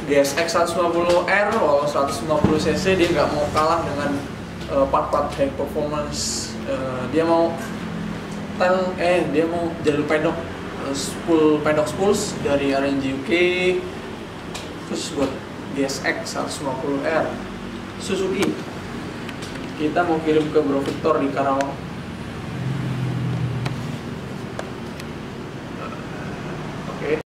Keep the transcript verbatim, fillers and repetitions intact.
G S X seratus lima puluh R walau seratus lima puluh cc, dia nggak mau kalah dengan uh, part-part high performance. Uh, dia mau tang eh dia mau jalur pedok, uh, spool pedok spools dari R N G U K. Terus buat G S X seratus lima puluh R Suzuki, kita mau kirim ke Bro Victor di Karawang.